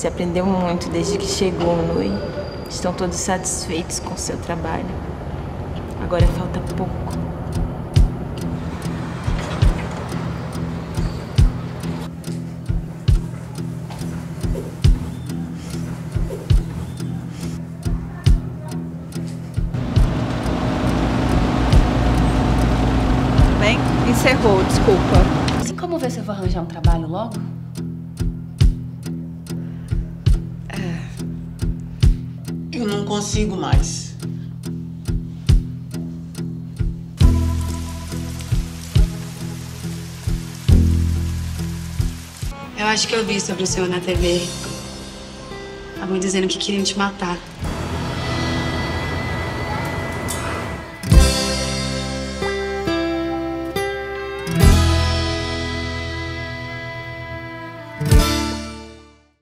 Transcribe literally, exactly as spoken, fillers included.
Você aprendeu muito desde que chegou, Nui. Estão todos satisfeitos com seu trabalho. Agora falta pouco. Bem, encerrou, desculpa. Assim como ver se eu vou arranjar um trabalho logo? Eu não consigo mais. Eu acho que eu vi sobre o senhor na T V. Estavam dizendo que queriam te matar.